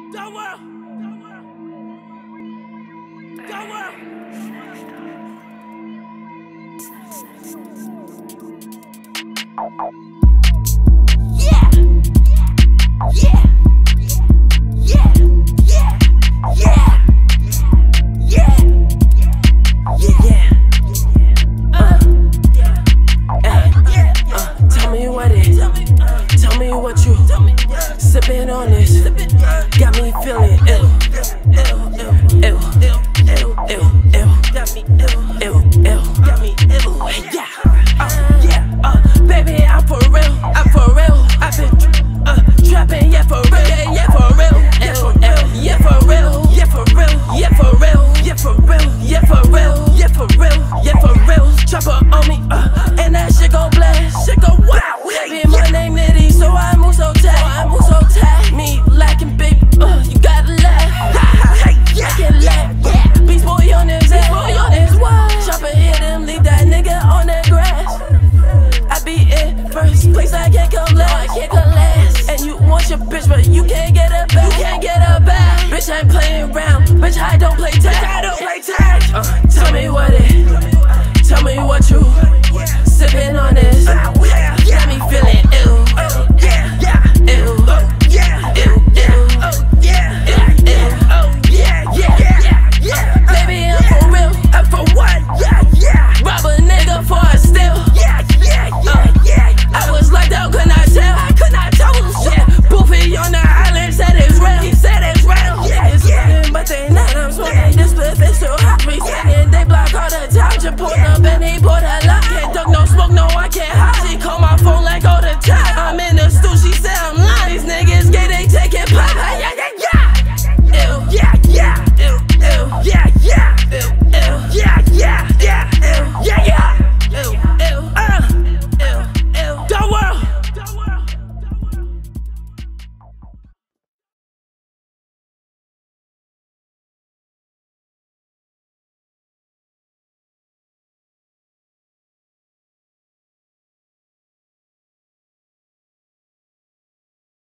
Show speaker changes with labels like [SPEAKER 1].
[SPEAKER 1] Don't worry. Don't worry. Yeah. Yeah. Yeah. Yeah. Yeah. Yeah. Tell me what it. Tell me what you sipping on this. Got me feeling ill. Ill. Got me ill. Got me ill. Yeah. Baby, I'm for real. I've been trapping, yeah, for real. Yeah, for real. Yeah, for real. Yeah, for real. Yeah, for real. Yeah, for real. Yeah, for real. Yeah, for real. Yeah, for real. Chopper on me, and that shit gon' blast. Shit go wow. Baby, my name Nitty, so I move so tight. Me lacking, baby, you gotta laugh. I can laugh. Beast boy on his ass. Chopper hit him, leave that nigga on that grass. I be in first place, I can't come last. And you want your bitch, but you can't get her back. Bitch, I ain't playing around. Bitch, I don't play tag.